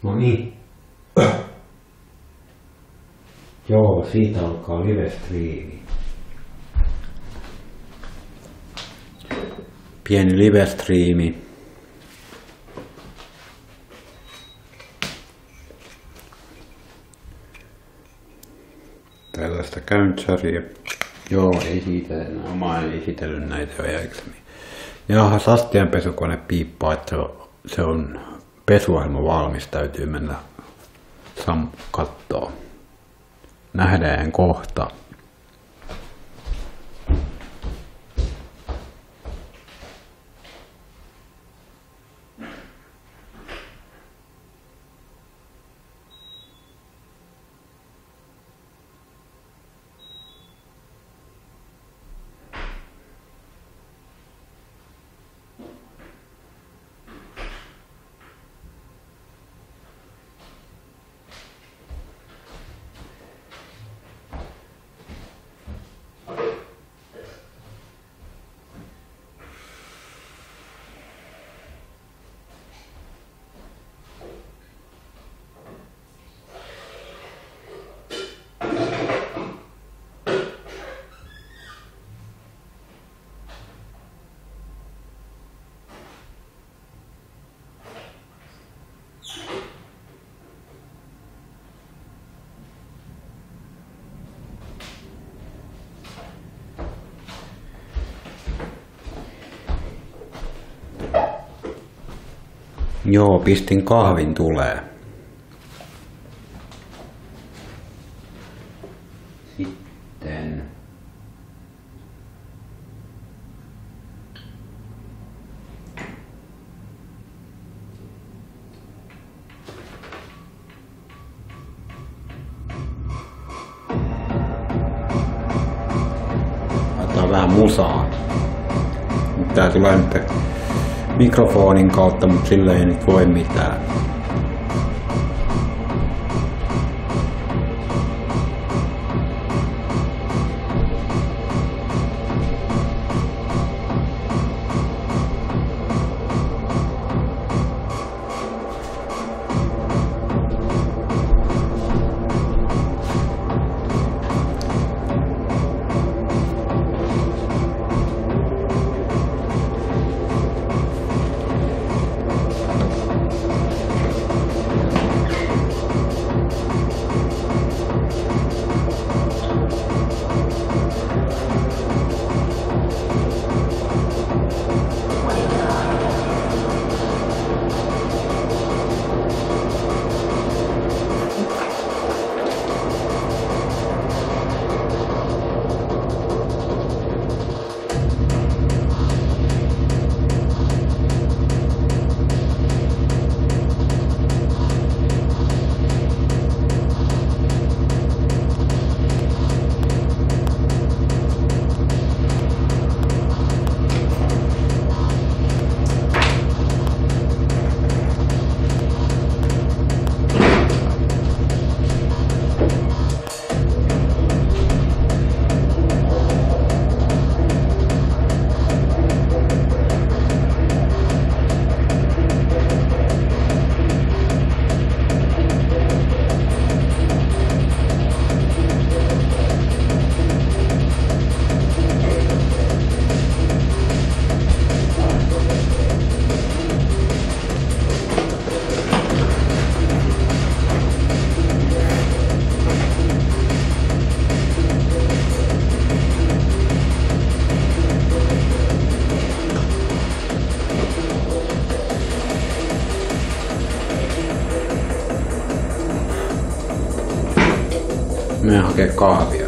No niin. Joo, siitä alkaa live-striimi. Pieni live-striimi. Tällaista käyntsariä. Joo, ei siitä enää. Mä en esitellyt näitä jo aikaisemmin. Jaha, astianpesukone piippaa, että se on pesuahelma valmis. Täytyy mennä kattoo. Nähdään kohta. Joo, pistin kahvin tulee. Sitten. Laitetaan vähän musaa. Tää tulee nyt mikrofonin kautta, mutta sillä ei nyt voi mitään. Menen hakee kahvia.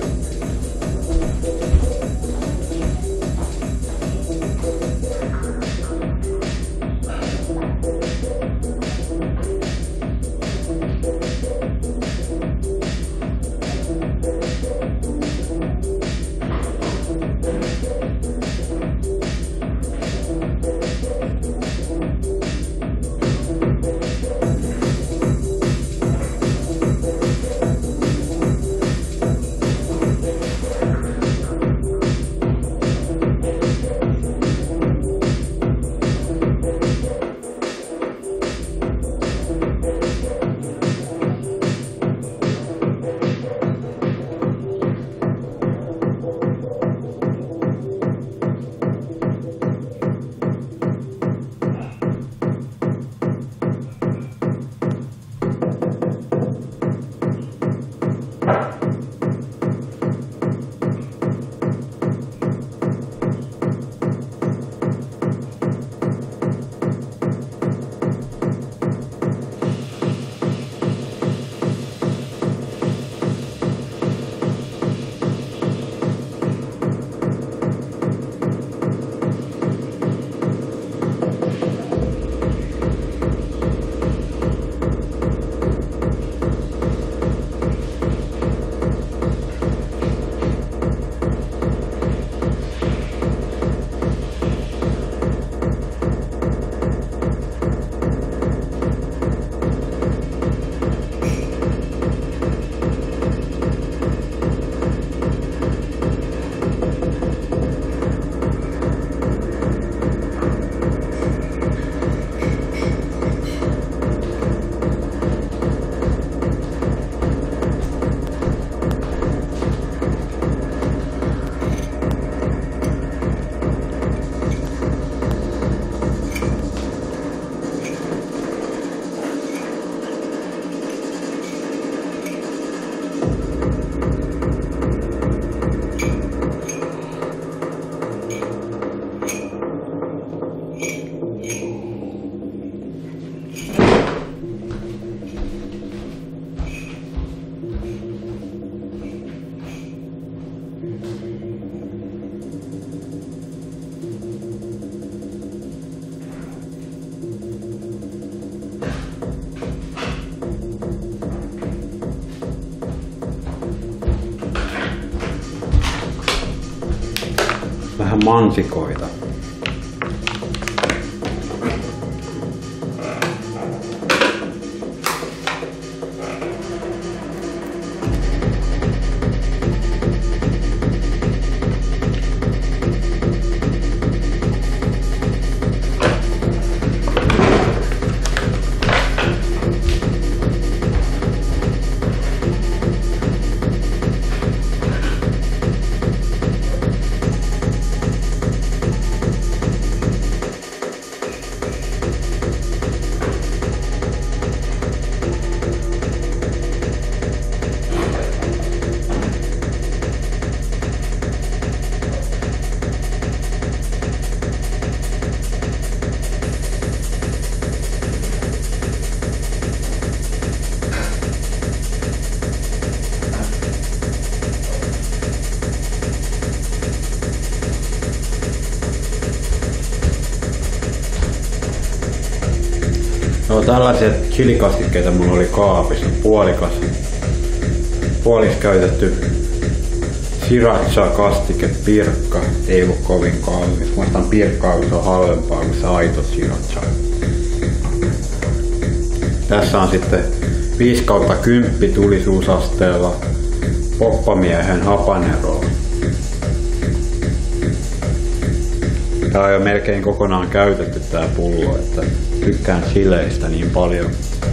mansikoita. No tällaisia chilikastikkeita mulla oli kaapissa, puolis käytetty sriracha-kastike Pirkka, ei ollut kovin kallis. Muistan Pirkkaa, kun se on halvempaa kuin se aito sriracha. Tässä on sitten 5/10 tulisuusasteella Poppamiehen habanero. Tää on jo melkein kokonaan käytetty tää pullo, että tykkään chileistä niin paljon.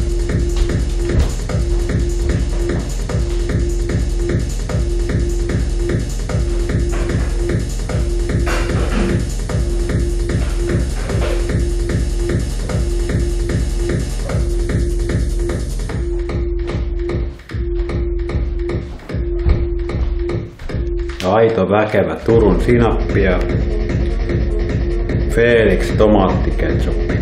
Aito väkevä Turun sinappi ja Felix tomaattiketsuppi.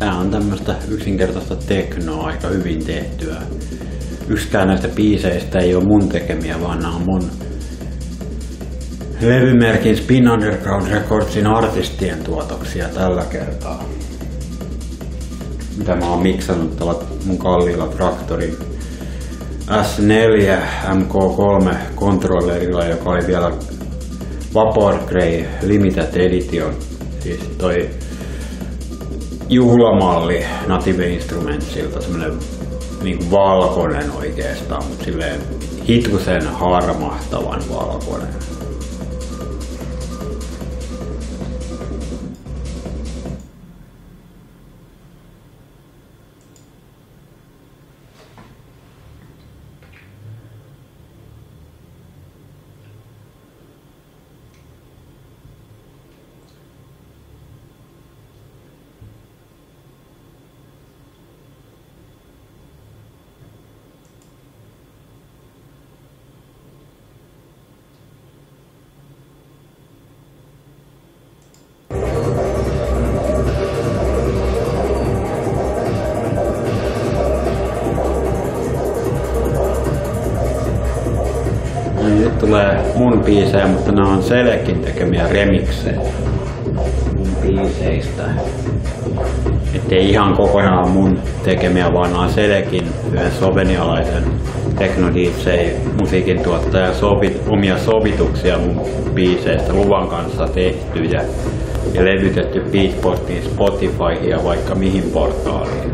Tää on tämmöstä yksinkertaista teknoa, aika hyvin tehtyä. Yksikään näistä biiseistä ei ole mun tekemiä, vaan nämä on mun levymerkin Spin Underground Recordsin artistien tuotoksia tällä kertaa. Mitä mä oon miksannut tällä mun kalliilla Traktorin S4 MK3 kontrollerilla, joka oli vielä Vapor Grey Limited Edition. Siis toi juhlamalli Native Instrumentsilta, semmonen niinku valkoinen oikeastaan, mutta silleen hitusen harmahtavan valkoinen. Nyt tulee mun biisejä, mutta nämä on Selekin tekemiä remiksejä mun biiseistä. Ettei ihan kokonaan mun tekemiä, vaan nämä on Selekin, yhden slovenialaisen techno-DJ musiikin tuottaja, omia sovituksia mun biiseistä luvan kanssa tehtyjä ja levytetty Beatportiin, Spotifyhin ja vaikka mihin portaaliin.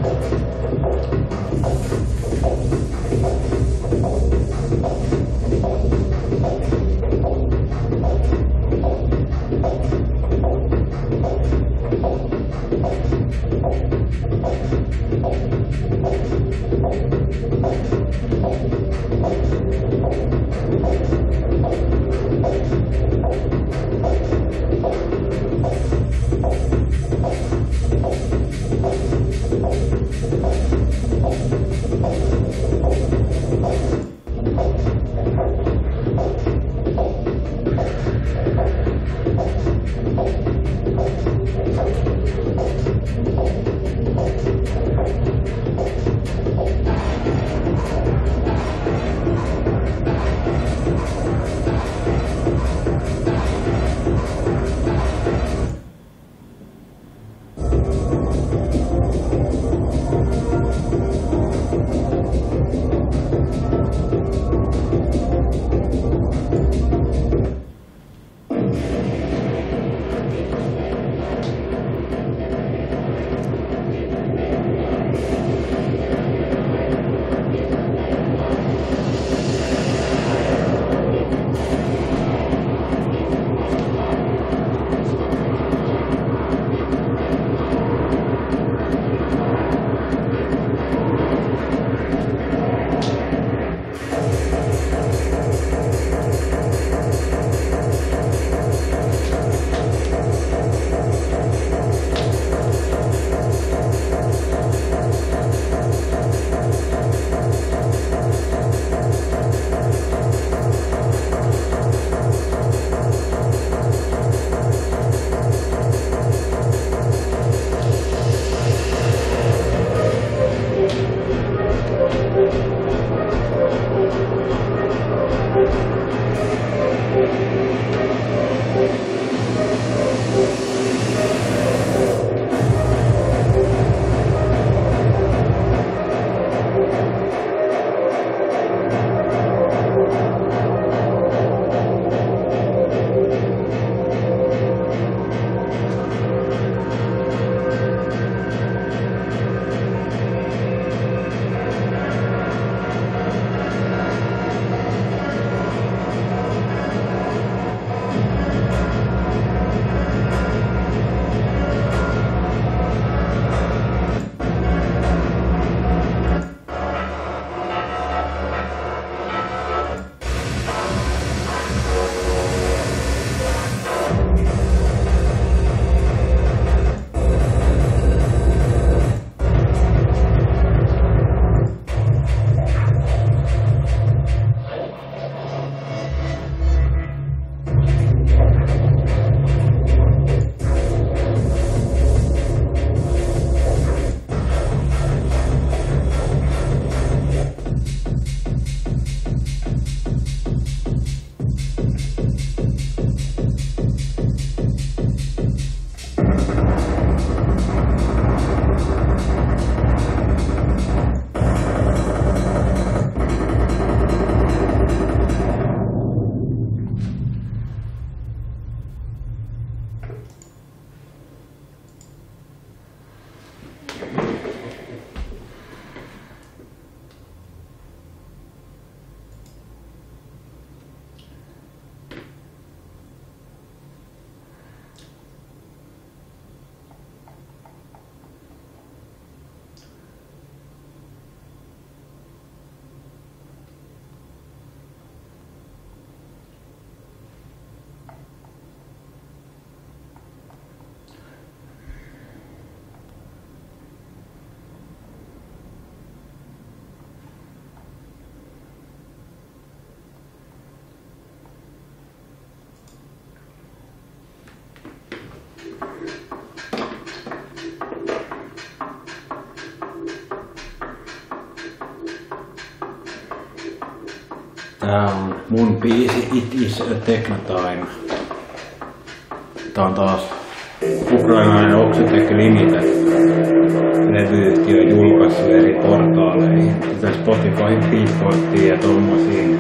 Tää on mun biisi It is a Techno Time. Tää on taas ukrainalainen Oxytec Limited levyyhtiö julkaissut eri portaaleihin, kuten Spotify, Beatportiin ja tommosiin.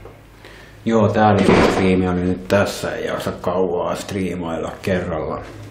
Joo, tää striimi oli nyt tässä, ei jaksa kauaa striimailla kerralla.